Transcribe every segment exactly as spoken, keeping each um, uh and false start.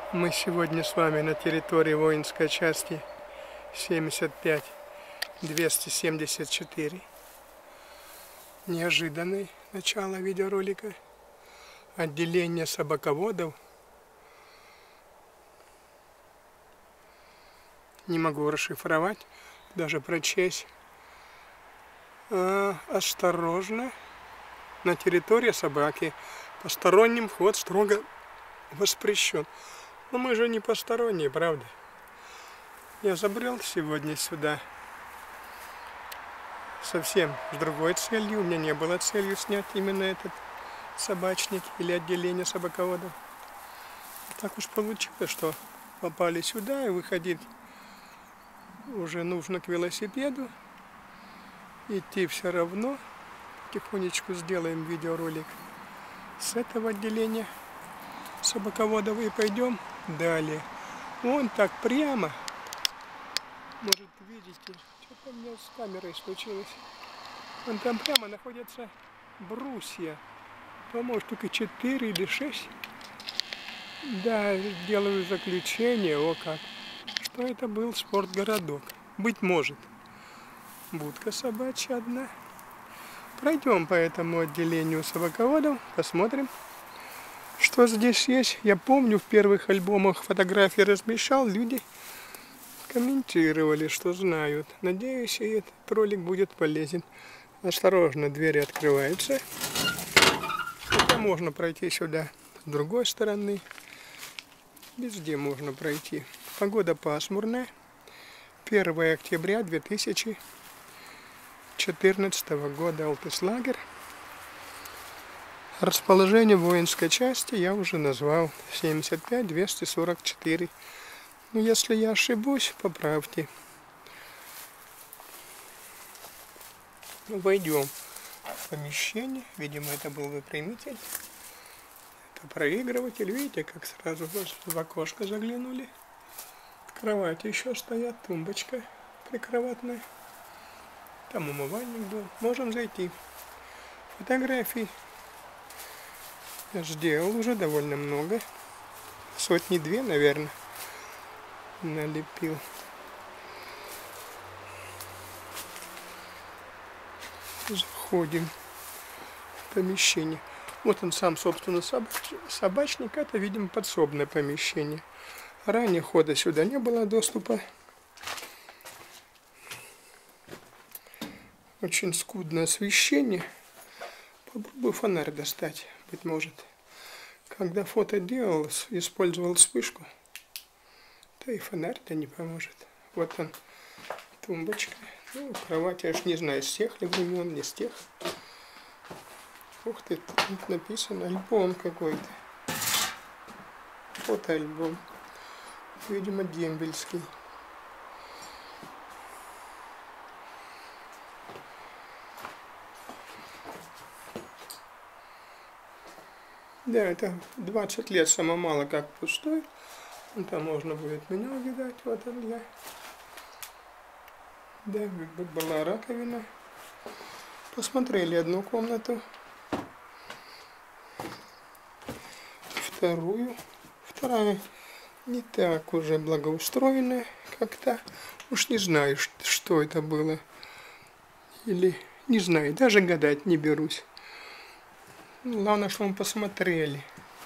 Мы сегодня с вами на территории воинской части семьдесят пять двести семьдесят четыре. Неожиданное начало видеоролика. Отделение собаководов. Не могу расшифровать, даже прочесть. А, осторожно. На территории собаки посторонним вход строго воспрещен. Но мы же не посторонние, правда? Я забрел сегодня сюда совсем с другой целью. У меня не было целью снять именно этот собачник или отделение собаководов. Так уж получилось, что попали сюда, и выходить уже нужно к велосипеду. Идти все равно. Потихонечку сделаем видеоролик с этого отделения собаководов и пойдем далее. Вон так прямо. Может, видите, что-то у меня с камерой случилось. Вон там прямо находятся брусья. По-моему, штуки четыре или шесть. Да, делаю заключение, о как, что это был спортгородок. Быть может. Будка собачья одна. Пройдем по этому отделению собаководов, посмотрим, что здесь есть. Я помню, в первых альбомах фотографии размещал, люди комментировали, что знают. Надеюсь, и этот ролик будет полезен. Осторожно, двери открываются. Хотя можно пройти сюда с другой стороны. Везде можно пройти. Погода пасмурная. первое октября две тысячи четырнадцатого года. Алтыслагер. Расположение воинской части я уже назвал. семьдесят пять двести сорок четыре. Ну, если я ошибусь, поправьте. Войдем в помещение. Видимо, это был выпрямитель. Это проигрыватель. Видите, как сразу в окошко заглянули. Кровати еще стоят, тумбочка прикроватная. Там умывальник был. Можем зайти. Фотографий я сделал уже довольно много. Сотни-две, наверное, налепил. Заходим в помещение. Вот он сам, собственно, собач... собачник. Это, видимо, подсобное помещение. Ранее хода сюда не было доступа. Очень скудное освещение. Попробую фонарь достать, быть может. Когда фото делал, использовал вспышку, то и фонарь-то не поможет. Вот он, тумбочка. Ну, кровать, я ж не знаю, с тех ли времен, не с тех. Ух ты, тут написано альбом какой-то. Фотоальбом. Видимо, дембельский. Да, это двадцать лет само мало как пустой. Там можно будет меня увидать. Вот он я. Да, была раковина. Посмотрели одну комнату. Вторую. Вторая не так уже благоустроенная как-то. Уж не знаю, что это было. Или не знаю, даже гадать не берусь. Главное, что мы посмотрели.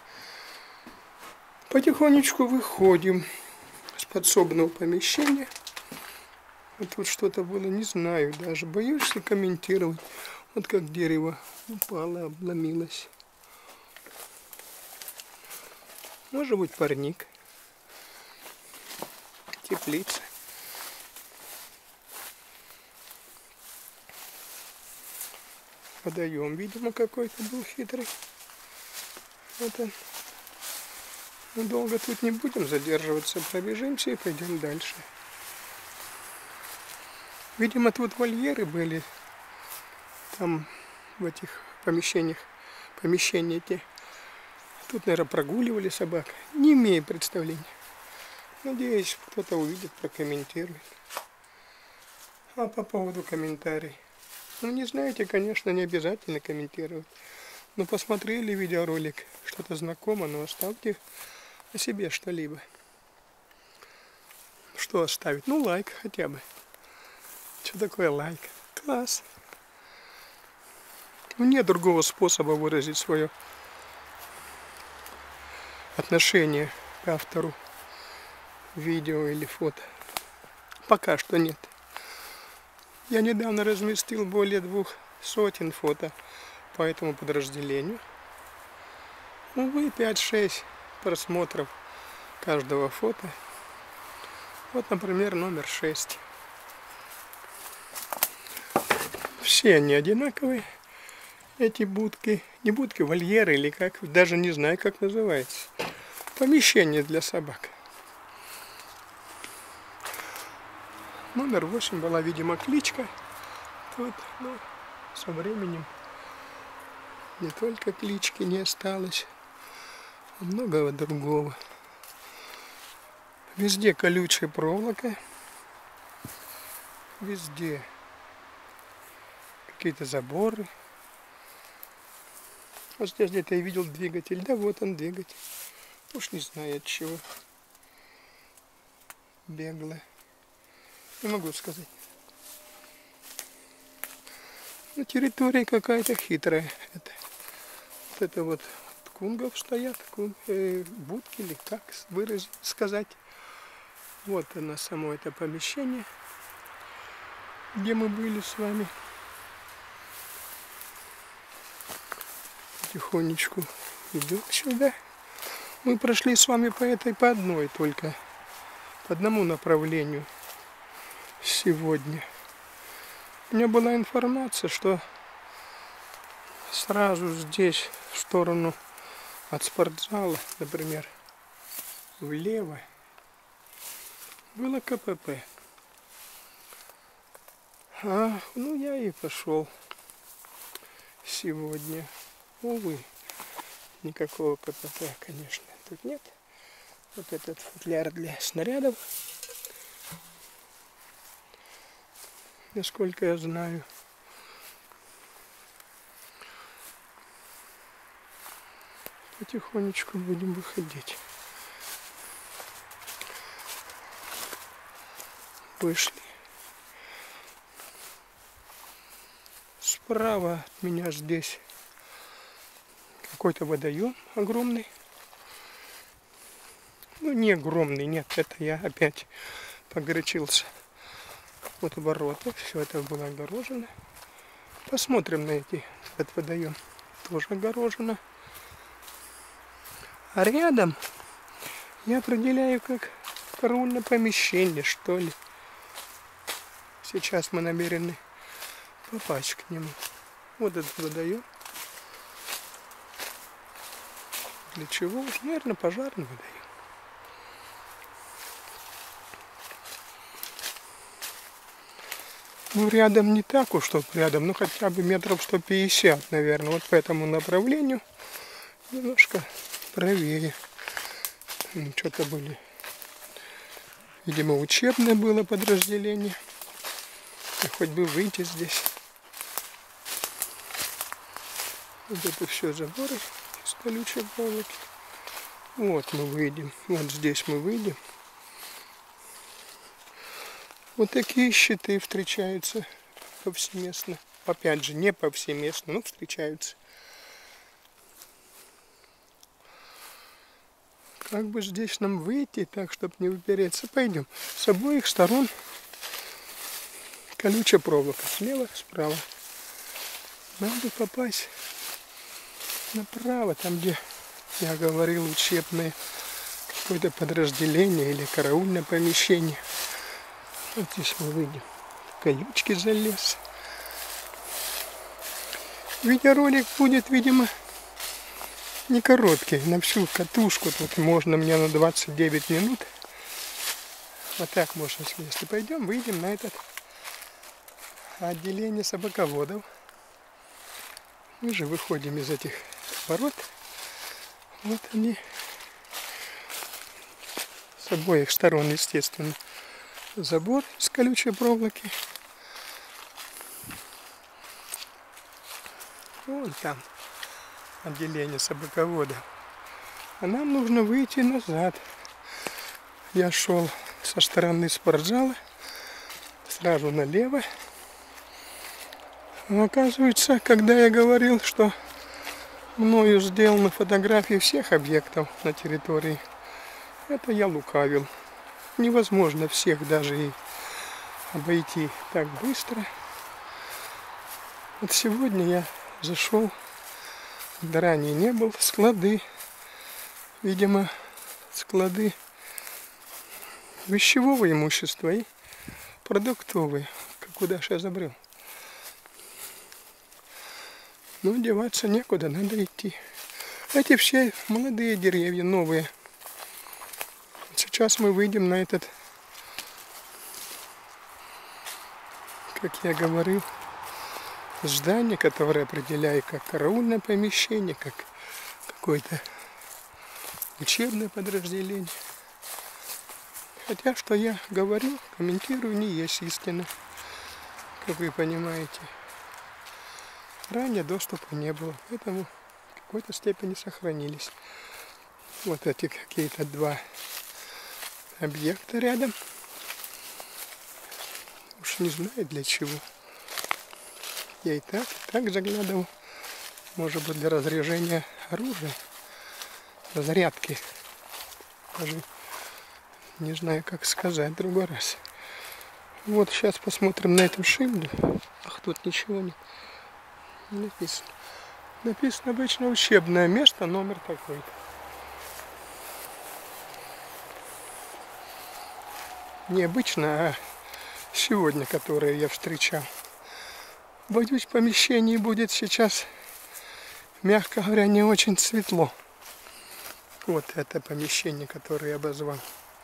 Потихонечку выходим с подсобного помещения. Вот тут что-то было, не знаю, даже боюсь комментировать. Вот как дерево упало, обломилось. Может быть, парник. Теплица. Водоем, видимо, какой-то был хитрый. Вот он. Мы долго тут не будем задерживаться. Пробежимся и пойдем дальше. Видимо, тут вольеры были. Там, в этих помещениях. Помещения эти. Тут, наверное, прогуливали собак. Не имею представления. Надеюсь, кто-то увидит, прокомментирует. А по поводу комментариев. Ну, не знаете, конечно, не обязательно комментировать. Но посмотрели видеоролик, что-то знакомо, но оставьте о себе что-либо. Что оставить? Ну, лайк хотя бы. Что такое лайк? Класс. Ну, нет другого способа выразить свое отношение к автору видео или фото. Пока что нет. Я недавно разместил более двух сотен фото по этому подразделению. Увы, пять-шесть просмотров каждого фото. Вот, например, номер шесть. Все они одинаковые. Эти будки, не будки, вольеры или как, даже не знаю, как называется. Помещение для собак. Номер восемь была, видимо, кличка. Тут, ну, со временем не только клички не осталось, а многого другого. Везде колючая проволока. Везде какие-то заборы. Вот здесь где-то я видел двигатель. Да, вот он двигатель. Уж не знаю от чего. Бегло. Не могу сказать. Ну, территория какая-то хитрая. Это, вот это вот кунгов стоят, кун, э, будки или как выразить, сказать. Вот оно, само это помещение, где мы были с вами. Потихонечку идем сюда. Мы прошли с вами по этой, по одной только, по одному направлению сегодня. У меня была информация, что сразу здесь, в сторону от спортзала, например, влево, было ка пэ пэ. А, ну я и пошел сегодня. Увы, никакого ка пэ пэ, конечно, тут нет. Вот этот футляр для снарядов, насколько я знаю. Потихонечку будем выходить. Вышли. Справа от меня здесь какой-то водоем огромный. Ну, не огромный, нет, это я опять погорячился. Вот ворота, все это было огорожено. Посмотрим на эти, этот водоем. Тоже огорожено. А рядом я определяю как караульное помещение, что ли. Сейчас мы намерены попасть к нему. Вот этот водоем. Для чего? Наверное, пожарный водоем. Ну, рядом не так уж, чтоб рядом, ну, хотя бы метров сто пятьдесят, наверное. Вот по этому направлению немножко правее. Ну, что-то были, видимо, учебное было подразделение. И хоть бы выйти здесь. Вот это все заборы из колючей проволоки. Вот мы выйдем. Вот здесь мы выйдем. Вот такие щиты встречаются повсеместно. Опять же, не повсеместно, но встречаются. Как бы здесь нам выйти, так, чтобы не упереться? Пойдем. С обоих сторон колючая проволока. Слева, справа. Надо попасть направо, там, где я говорил, учебное какое-то подразделение или караульное помещение. Вот здесь мы выйдем. В колючки залез. Видеоролик будет, видимо, не короткий. На всю катушку тут можно мне на двадцать девять минут. Вот так можно слезть. И пойдем, выйдем на этот отделение собаководов. Мы же выходим из этих ворот. Вот они. С обоих сторон, естественно, забор из колючей проволоки. Вон там отделение собаководов. А нам нужно выйти назад. Я шел со стороны спортзала, сразу налево. Но оказывается, когда я говорил, что мною сделаны фотографии всех объектов на территории, это я лукавил. Невозможно всех даже и обойти так быстро. Вот сегодня я зашел, да ранее не был, склады. Видимо, склады вещевого имущества и продуктовые. Куда же я забрел? Но деваться некуда, надо идти. Эти все молодые деревья, новые. Сейчас мы выйдем на этот, как я говорил, здание, которое определяю как караульное помещение, как какое-то учебное подразделение. Хотя, что я говорю, комментирую, не есть истина, как вы понимаете. Ранее доступа не было, поэтому в какой-то степени сохранились вот эти какие-то два объекта рядом. Уж не знаю для чего. Я и так, и так заглядывал. Может быть, для разряжения оружия, зарядки. Даже не знаю, как сказать в другой раз. Вот сейчас посмотрим на этом шильде. Ах, тут ничего нет. Не написано. Написано обычно учебное место, номер такой-то. Необычно, а сегодня, которое я встречал. Боюсь, в помещении будет сейчас, мягко говоря, не очень светло. Вот это помещение, которое я обозвал.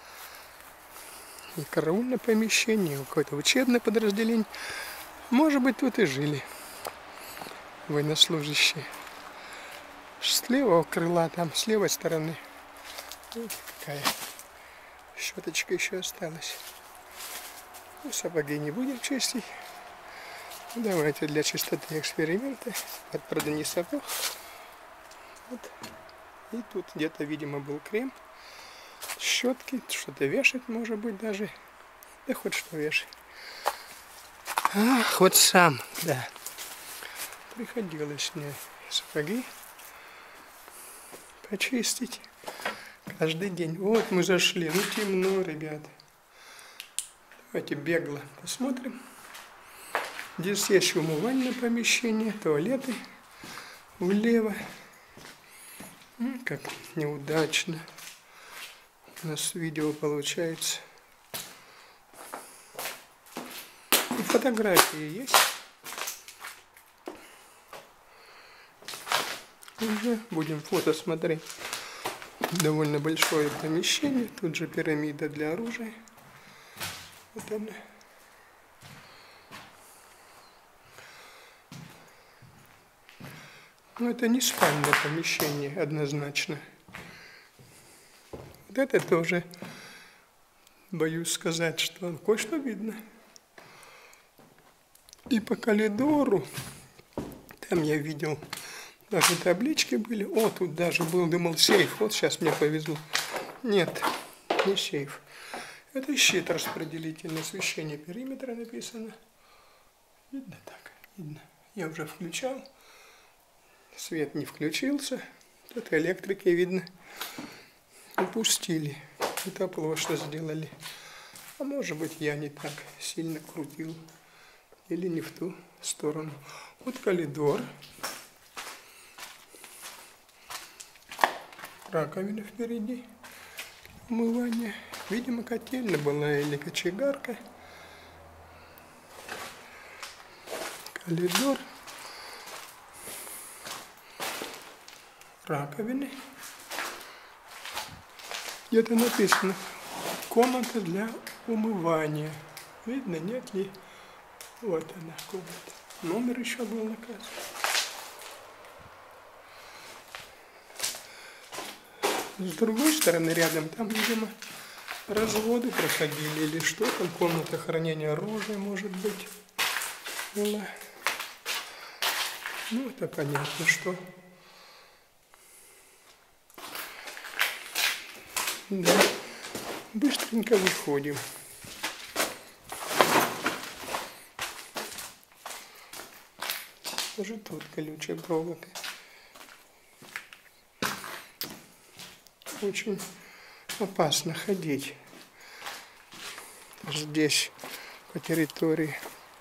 И караульное помещение, какое-то учебное подразделение. Может быть, тут и жили военнослужащие. С левого крыла, там, с левой стороны. Вот какая щеточка еще осталась. Ну, сапоги не будем чистить. Давайте для чистоты эксперимента. Вот, правда, не сапог. Вот. И тут где-то, видимо, был крем. Щетки, что-то вешать, может быть, даже. Да хоть что вешать. Ах, вот сам, да. Приходилось мне сапоги почистить каждый день. Вот мы зашли. Ну, темно, ребят. Давайте бегло посмотрим. Здесь есть умывальное помещение, туалеты влево. Как неудачно у нас видео получается. И фотографии есть. Уже будем фото смотреть. Довольно большое помещение. Тут же пирамида для оружия. Вот она. Но это не спальное помещение, однозначно. Вот это тоже, боюсь сказать, что кое-что видно. И по коридору, там я видел, даже таблички были. О, тут даже был, думал, сейф. Вот сейчас мне повезло. Нет, не сейф. Это щит распределительное освещение периметра написано. Видно так? Видно. Я уже включал. Свет не включился. Тут электрики, видно, упустили. Это плохо, что сделали. А может быть, я не так сильно крутил. Или не в ту сторону. Вот коридор. Раковина впереди. Умывание. Видимо, котельная была или кочегарка. Коридор. Раковины. Где-то написано комната для умывания. Видно, нет ли? Вот она, комната. Номер еще был наказан. С другой стороны, рядом, там, видимо, разводы проходили или что там, комната хранения оружия, может быть, была. Ну, это понятно, что. Да. Быстренько выходим. Уже тут колючая проволока. Очень опасно ходить здесь по территории.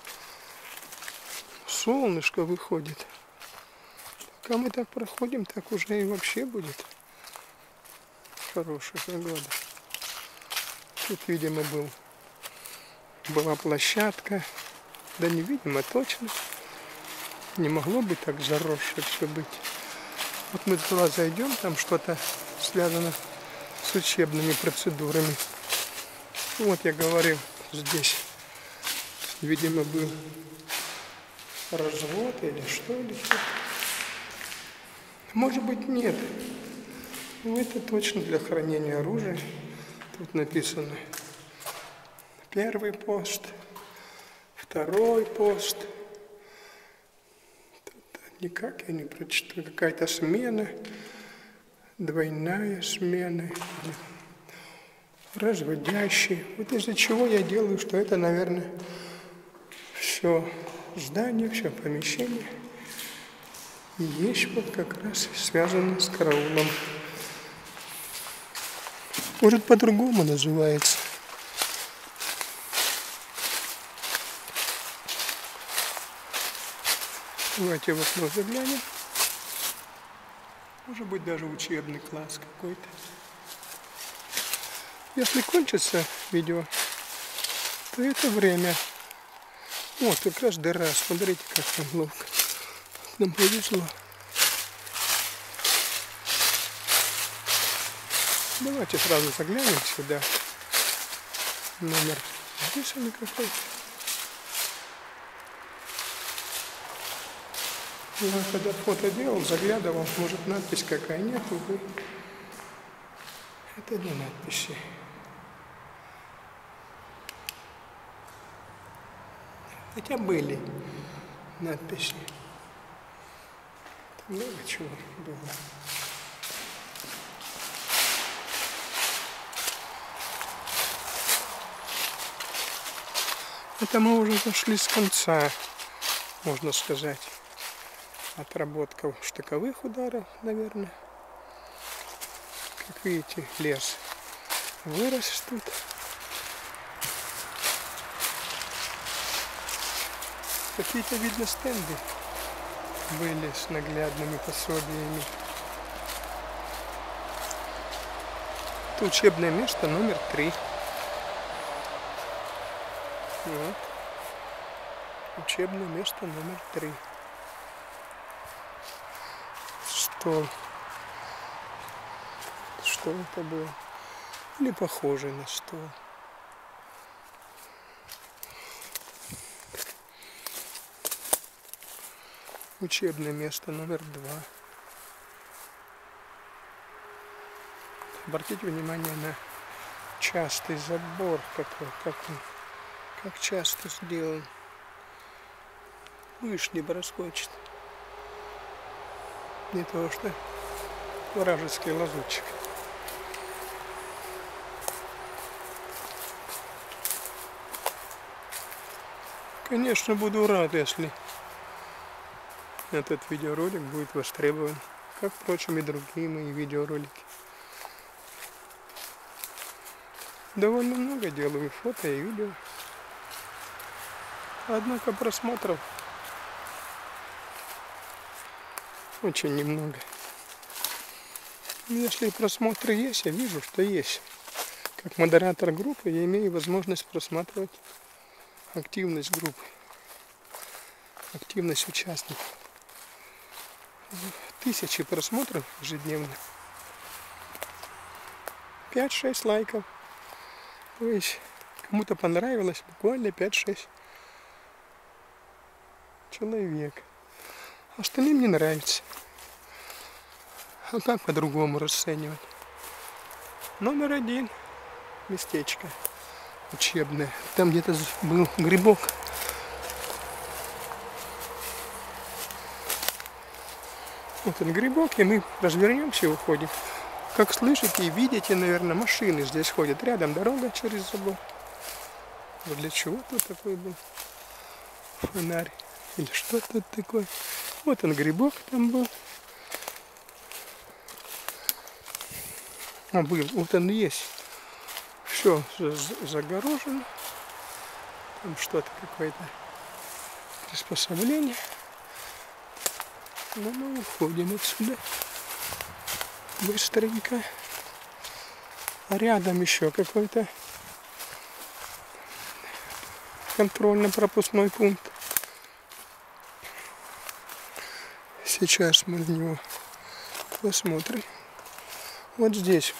Солнышко выходит. Пока мы так проходим, так уже и вообще будет хорошая погода. Тут, видимо, был, была площадка. Да не видимо, точно. Не могло бы так заросшее все быть. Вот мы туда зайдем, там что-то связано с учебными процедурами. Вот я говорил, здесь, видимо, был развод или что, или что. Может быть, нет. Но это точно для хранения оружия. Тут написано первый пост, второй пост. Никак я не прочитаю. Какая-то смена, двойная смена, разводящий. Вот из-за чего я делаю, что это, наверное, все здание, все помещение и есть вот как раз связано с караулом. Может, по-другому называется. Давайте в окно заглянем. Может быть, даже учебный класс какой-то. Если кончится видео, то это время. Вот, как раз дыра. Смотрите, как там ловко. Нам повезло. Давайте сразу заглянем сюда. Номер. Здесь он какой-то. Я когда фото делал, заглядывал, может надпись какая, нет, увы. Это не надписи. Хотя были надписи. Много чего было. Это мы уже зашли с конца, можно сказать. Отработка штыковых ударов, наверное. Как видите, лес вырос тут. Какие-то, видно, стенды были с наглядными пособиями. Это учебное место номер три. Вот. Учебное место номер три. Стол. Что это было? Или похоже на стол. Учебное место номер два. Обратите внимание на частый забор, какой, как, он, как часто сделан. Мышь не проскочит. Не то что вражеский лазутчик. Конечно, буду рад, если этот видеоролик будет востребован, как, впрочем, и другие мои видеоролики. Довольно много делаю фото и видео. Однако просмотров очень немного. Если просмотры есть, я вижу, что есть. Как модератор группы я имею возможность просматривать активность группы, активность участников. Тысячи просмотров ежедневно. пять-шесть лайков. То есть кому-то понравилось буквально пять-шесть человек. Остальным не нравится. А как по-другому расценивать? Номер один. Местечко учебное. Там где-то был грибок. Вот он грибок, и мы развернемся и уходим. как слышите и видите, наверное, машины здесь ходят. Рядом дорога через забор. Вот для чего тут такой был фонарь? Или что тут такое? Вот он, грибок там был. А был, вот он есть. Все загорожено. Там что-то какое-то приспособление. Ну, мы уходим отсюда быстренько. А рядом еще какой-то контрольно-пропускной пункт. Сейчас мы на него посмотрим. Вот здесь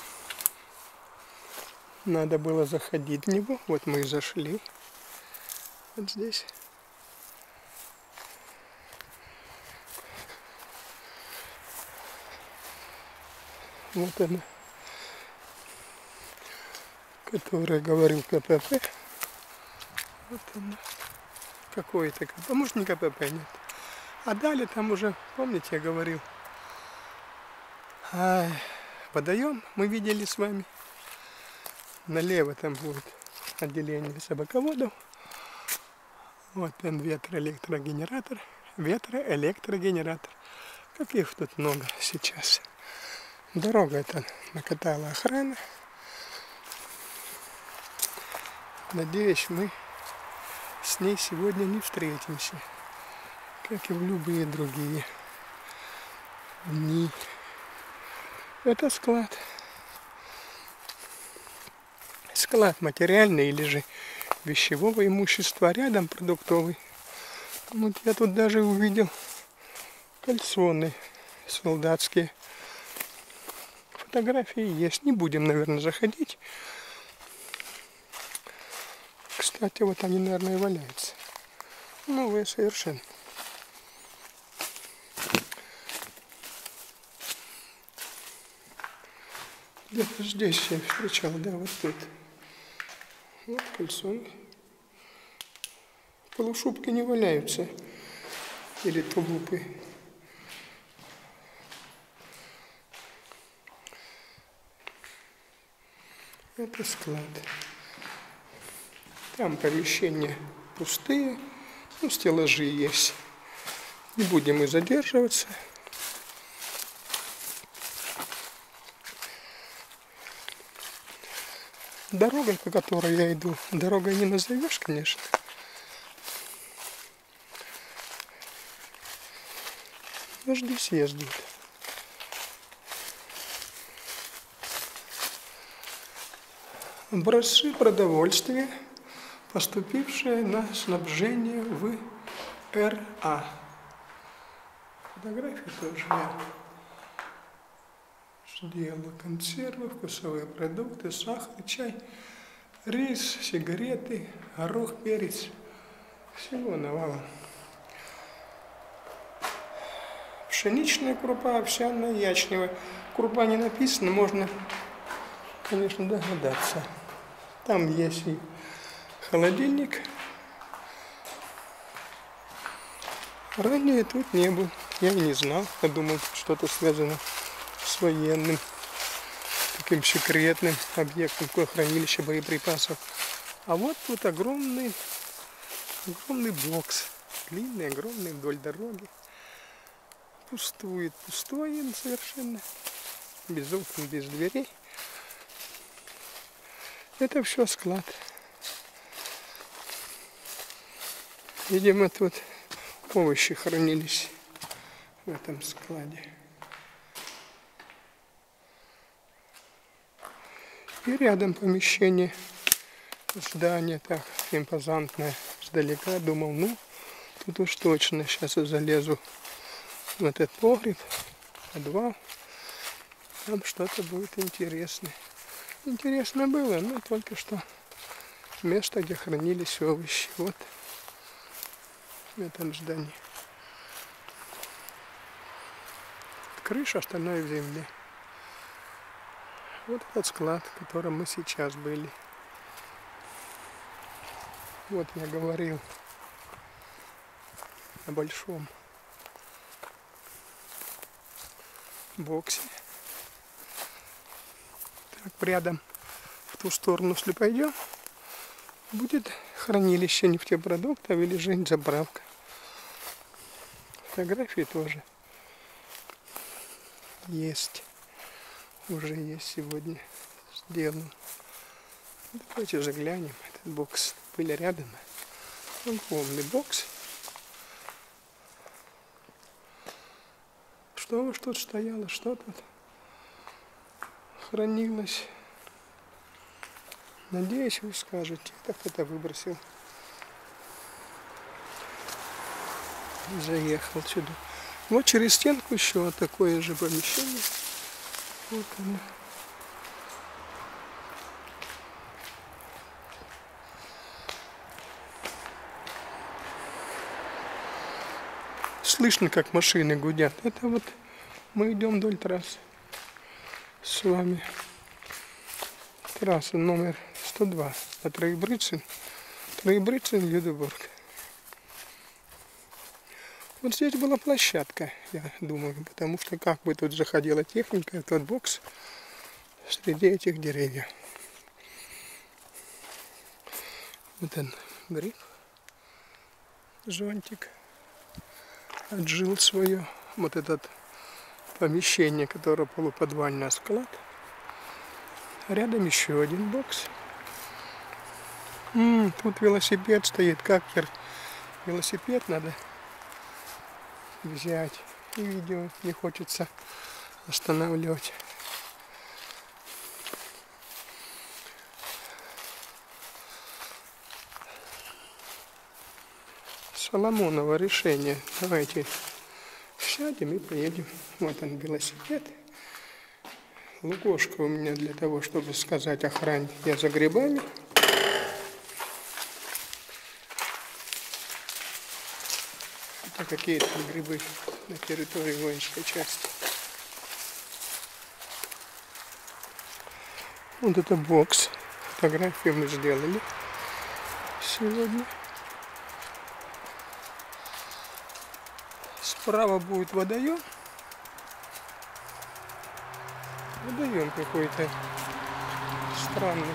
надо было заходить в него. Вот мы и зашли. Вот здесь. Вот она, которая говорил КПП. Вот она. Какой-то КПП. А может, не КПП, нет. А далее там уже, помните, я говорил, а, водоем мы видели с вами. Налево там будет отделение собаководов. Вот он, ветроэлектрогенератор. Ветроэлектрогенератор. Каких тут много сейчас. Дорога это накатала охрана. Надеюсь, мы с ней сегодня не встретимся, как и в любые другие дни. Это склад. Склад материальный или же вещевого имущества. Рядом продуктовый. Вот я тут даже увидел кальсоны солдатские. Фотографии есть. Не будем, наверное, заходить. Кстати, вот они, наверное, и валяются. Новые совершенно. Где-то здесь я встречал, да, вот тут. Вот кальсоны. Полушубки не валяются. Или тулупы. Это склад. Там помещения пустые, ну, стеллажи есть. Не будем и задерживаться. Дорогой, по которой я иду, дорогой не назовешь, конечно. Но здесь ездят. Образцы продовольствия, поступившие на снабжение в эр а. Фотографии тоже я сделала. Консервы, вкусовые продукты, сахар, чай, рис, сигареты, горох, перец. Всего навалом. Пшеничная крупа, овсяная, ячневая. Крупа не написано, можно, конечно, догадаться. Там есть и холодильник. Ранее тут не был. Я и не знал. Я думал, что-то связано с военным, таким секретным объектом, такое хранилище боеприпасов. А вот тут огромный, огромный бокс. Длинный, огромный, вдоль дороги. Пустует, пустой он совершенно. Без окон, без дверей. Это все склад. Видимо, тут овощи хранились в этом складе. И рядом помещение, здание так импозантное. Сдалека думал, ну, тут уж точно сейчас я залезу в этот погреб, подвал. Там что-то будет интересное. Интересно было, но только что место, где хранились овощи. Вот в этом здании. Крыша, остальное в земле. Вот этот склад, в котором мы сейчас были. Вот я говорил о большом боксе. так рядом в ту сторону, если пойдем, будет хранилище нефтепродуктов или же заправка. Фотографии тоже есть. Уже есть сегодня сделан. Давайте заглянем. Этот бокс были рядом. Огромный бокс. Что уж тут стояло, что тут хранилось. Надеюсь, вы скажете, так кто-то выбросил. Заехал сюда. Вот через стенку еще такое же помещение. Вот оно. Слышно, как машины гудят. Это вот мы идем вдоль трассы с вами. Трасса номер сто два от Троебрицин. Троебрицин, Гетеборг. Вот здесь была площадка, я думаю, потому что как бы тут заходила техника, этот бокс среди этих деревьев. Вот он, гриб, зонтик, отжил свое. Вот это помещение, которое полуподвальный склад. Рядом еще один бокс. М-м, тут велосипед стоит, как велосипед надо взять, и видео не хочется останавливать. Соломоново решение. Давайте сядем и поедем. Вот он, велосипед. Лукошка у меня для того, чтобы сказать охране, я за грибами. Это какие-то грибы на территории воинской части. Вот это бокс. Фотографию мы сделали сегодня. Справа будет водоем. Водоем какой-то странный.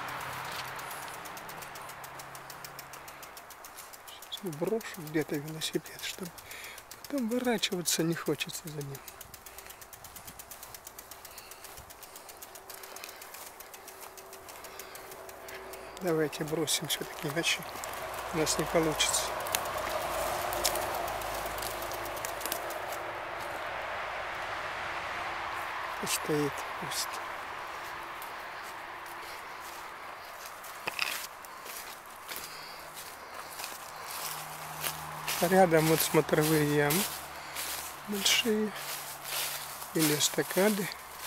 Сейчас брошу где-то велосипед, чтобы потом вырачиваться не хочется за ним. Давайте бросим все-таки, иначе у нас не получится. Стоит пусть. Рядом вот смотровые ямы большие или эстакады.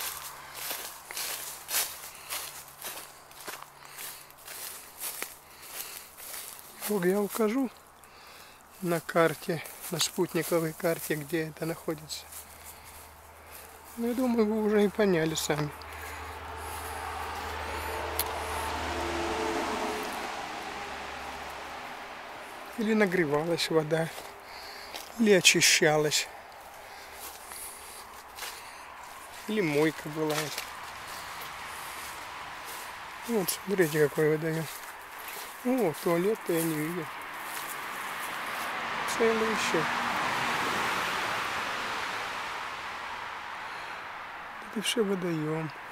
Я укажу на карте, на спутниковой карте, где это находится. Ну, я думаю, вы уже и поняли сами. Или нагревалась вода, или очищалась, или мойка была. Вот, смотрите, какой водоем. О, туалет-то я не видел. Целый еще. Это все водоем.